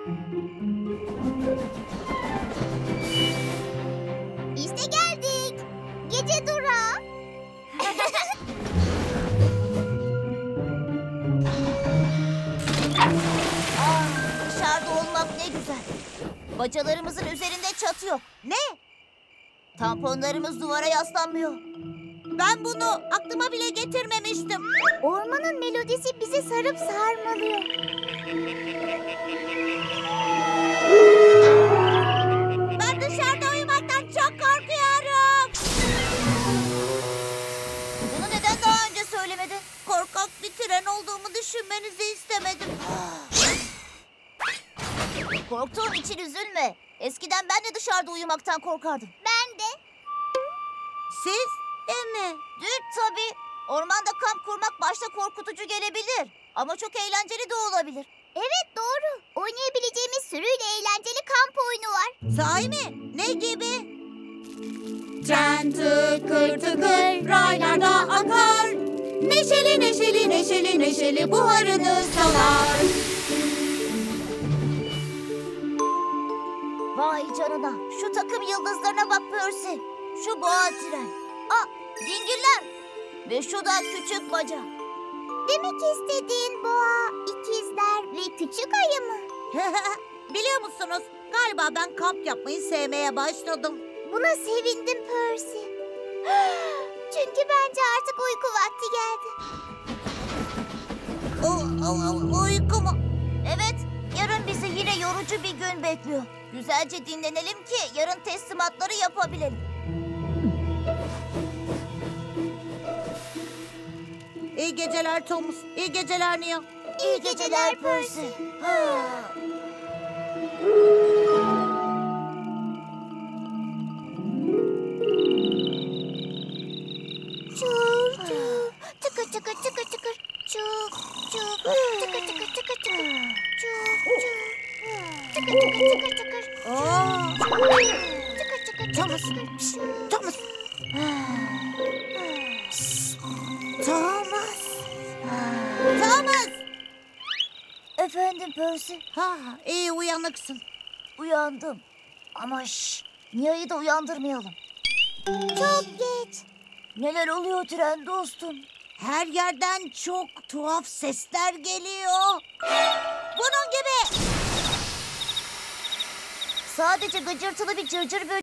İşte geldik. Gece durağı. Dışarıda olmak ne güzel. Bacalarımızın üzerinde çatı yok. Ne? Tamponlarımız duvara yaslanmıyor. Ben bunu aklıma bile getirmemiştim. Ormanın melodisi bizi sarıp sarmalıyor. Ben dışarıda uyumaktan çok korkuyorum. Bunu neden daha önce söylemedin? Korkak bir tren olduğumu düşünmenizi istemedim. Korktuğun için üzülme. Eskiden ben de dışarıda uyumaktan korkardım. Ben de. Siz de mi? Dün tabii. Ormanda kamp kurmak başta korkutucu gelebilir. Ama çok eğlenceli de olabilir. Evet doğru. Oynayabileceğimiz sürüyle eğlenceli kamp oyunu var. Sahi mi? Ne gibi? Tren tıkır tıkır raylarda akar. Neşeli neşeli neşeli neşeli buharını salar. Vay canına. Şu takım yıldızlarına bak Percy. Şu boğa tren. Dingiller. Ve şu da küçük baca. Demek istediğin boğa, ikizler ve küçük ayı mı? Biliyor musunuz? Galiba ben kamp yapmayı sevmeye başladım. Buna sevindim Percy. Çünkü bence artık uyku vakti geldi. Uyku mu? Evet, yarın bizi yine yorucu bir gün bekliyor. Güzelce dinlenelim ki yarın teslimatları yapabilelim. İyi geceler Thomas. İyi geceler Nia. İyi geceler Percy. Çur çur. Tıkır tıkır tıkır tıkır. Çur çur. Tıkır tıkır tıkır tıkır. Çur çur. Tıkır tıkır tıkır tıkır. Tıkır tıkır Thomas, tıkır. Thomas. Thomas. Thomas. Efendim Percy. İyi uyanıksın. Uyandım. Ama Nia'yı da uyandırmayalım. Çok geç. Neler oluyor tren dostum? Her yerden çok tuhaf sesler geliyor. Bunun gibi. Sadece gıcırtılı bir cırcır böceği.